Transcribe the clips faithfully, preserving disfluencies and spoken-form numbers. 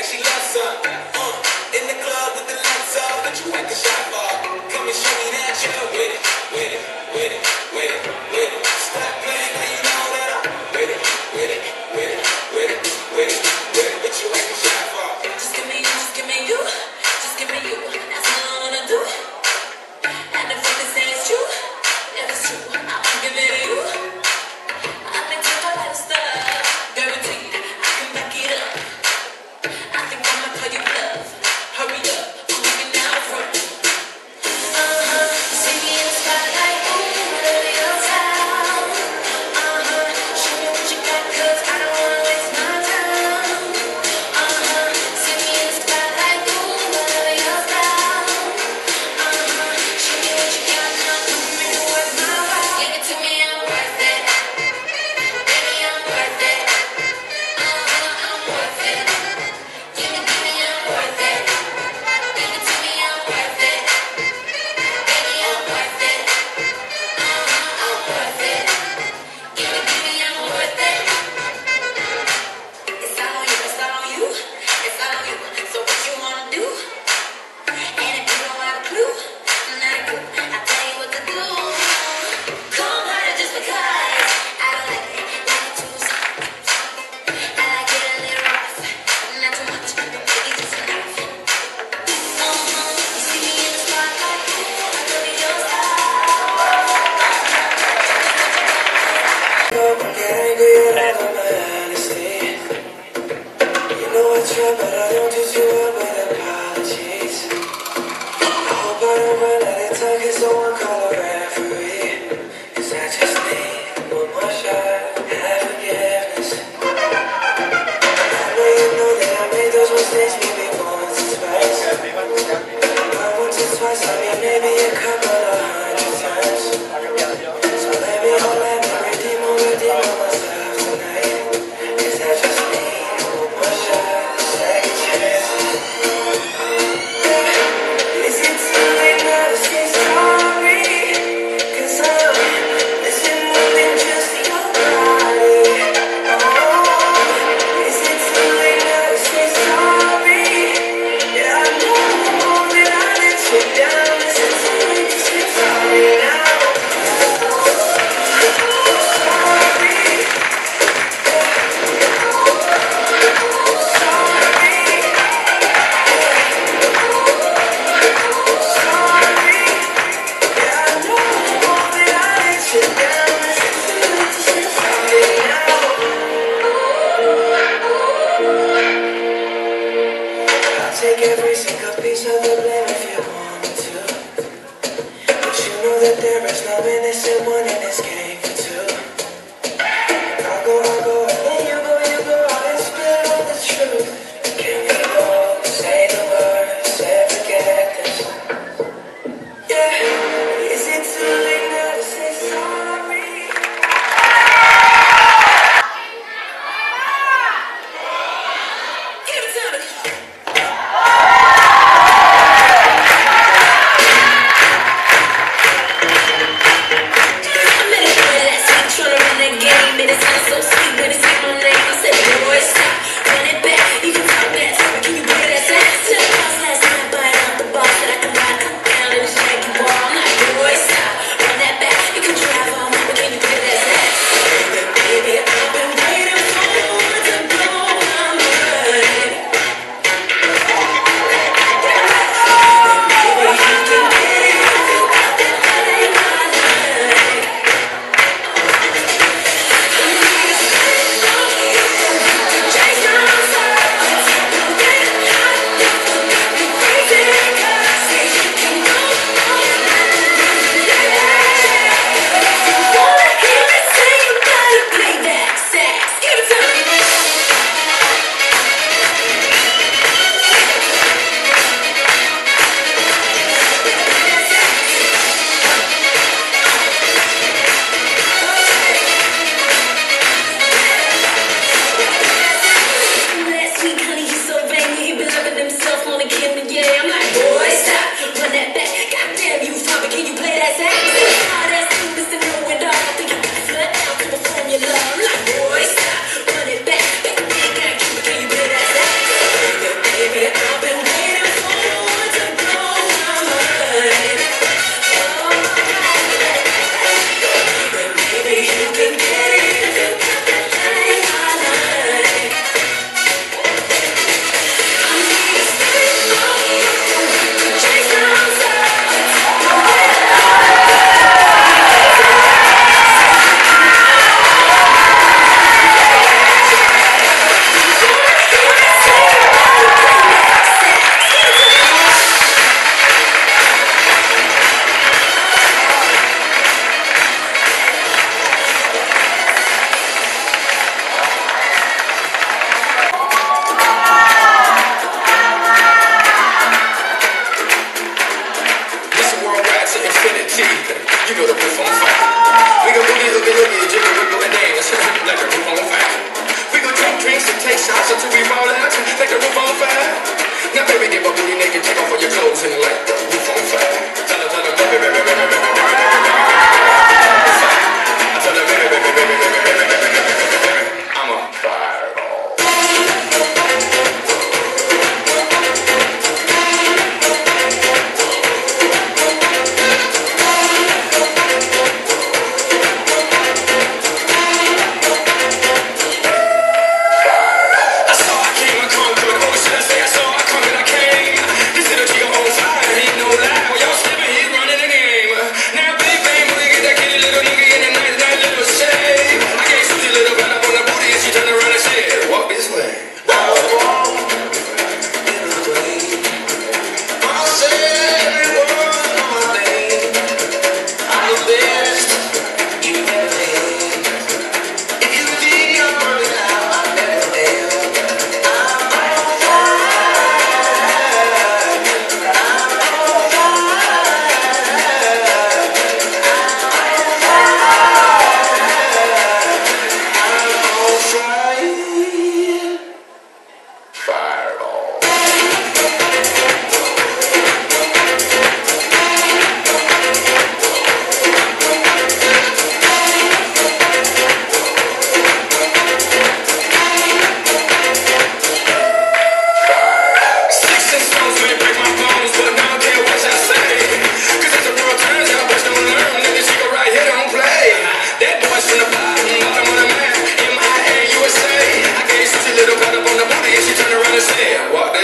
she loves some. Uh, in the club with the lights off, but you at the shot bar. Come and show me that you're with it, with it, with it, with it, with it. Stop playing, 'cause you know that I'm with it, with it, with it, with it, with it, with it. But you at the shot bar. Just give me you, just give me you, just give me you. That's all I wanna do. And if what they say is true, if it's true, I'll give it to you. I've been told all that stuff, guaranteed I can back it up. I think I'ma call you bluff. Hurry up, I'm looking out front. Uh-huh, see me in the spotlight, ooh, love your style. Uh-huh, show me what you got, 'cause I don't wanna waste my time. Uh-huh, see me in the spotlight, ooh, love your style. Uh-huh, show me what you got, now come make it worth my while. Give it to me, I'm worth it. Baby, I'm worth it. Uh-huh, I'm worth it. Give it to me, I'm worth it. Give it to me, I'm worth it. Baby, I'm worth it. Uh-huh, I'm worth it. Give it to me, I'm worth it. It's all you, it's all you, it's all you. So what you wanna do? And if you don't have a clue, not a clue, I'll tell you what to do. Come harder just because I don't like it, like it too soft. I like it a little rough, not too much, but maybe just enough. Uh-huh, you see me in the spotlight, ooh, I love your style. Don't get angry at all my honesty. You know I try, but I don't do too well with apologies. I hope I don't run out of time, 'cause someone call a referee. 'Cause I just need one more shot, have forgiveness. I know you know that I made those mistakes maybe once or twice. Not once or twice, I mean maybe a couple of hundred times. So let me, oh let me redeem, oh redeem myself tonight. 'Cause I just need one more shot, second chance. Is it too late now to say sorry? 'Cause I'm missing more than just your body. Oh, is it too late now to say sorry? Yeah, I know that I let you down. Is it too late to say sorry now? Take every single piece of the blame if you want me to. But you know that there is no innocent one in this game for two. I'll go, I'll go, and then you go, you go, and spill all the truth. Can we both say the words and forget this? Yeah, is it too late now to say sorry? Give it to me. I'm in it for that sweet, tryna run that game, and it sounds so sweet when it's in my name. I said, boy, stop, run it back. You can talk that, but can you bring that sack? To the boss last night, buying out the boss that I can ride, come down and just make you ball. I'm like, boy, stop, run that back. You can drive on, but can you bring that sack? Baby, I've been waiting for one to blow my mind.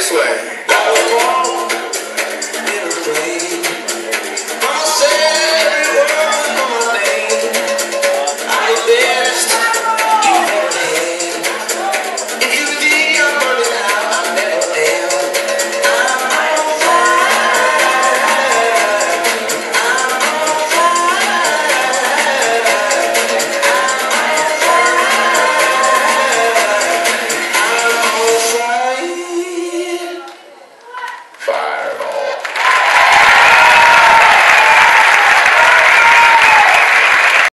this way.